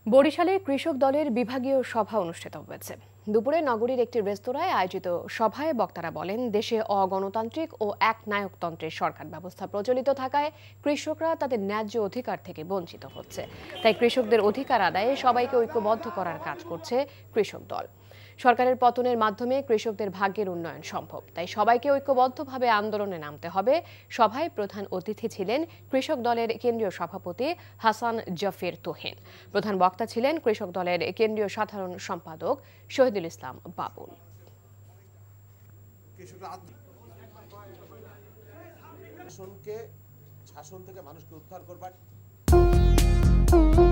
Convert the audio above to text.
বরিশালে কৃষক দলের বিভাগীয় সভা অনুষ্ঠিত হয়েছে। দুপুরে নগরীর একটি রেস্তোরাঁয় আয়োজিত সভায় বক্তারা বলেন, দেশে অগণতান্ত্রিক ও একনায়কতন্ত্রের সরকার ব্যবস্থা প্রচলিত থাকায় কৃষকরা তাদের ন্যায্য অধিকার থেকে বঞ্চিত হচ্ছে। তাই কৃষকদের অধিকার আদায়ে সবাইকে ঐক্যবদ্ধ করার কাজ করছে কৃষক দল। সরকারের পতনের মাধ্যমে কৃষকদের ভাগ্যের উন্নয়ন সম্ভব, তাই সবাইকে ঐক্যবদ্ধভাবে আন্দোলনে নামতে হবে। সভায় প্রধান অতিথি ছিলেন কৃষক দলের কেন্দ্রীয় সভাপতি হাসান জাফের তোহিন। প্রধান বক্তা ছিলেন কৃষক দলের কেন্দ্রীয় সাধারণ সম্পাদক শহীদুল ইসলাম বাবুল। শাসন থেকে মানুষকে উদ্ধার করবার